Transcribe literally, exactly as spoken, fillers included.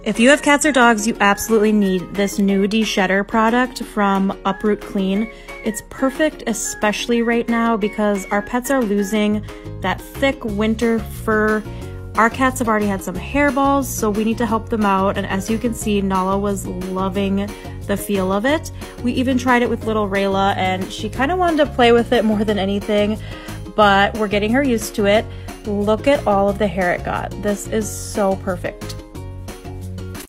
If you have cats or dogs, you absolutely need this new Deshedder product from Uproot Clean. It's perfect, especially right now because our pets are losing that thick winter fur. Our cats have already had some hairballs, so we need to help them out. And as you can see, Nala was loving the feel of it. We even tried it with little Rayla, and she kind of wanted to play with it more than anything, but we're getting her used to it. Look at all of the hair it got. This is so perfect.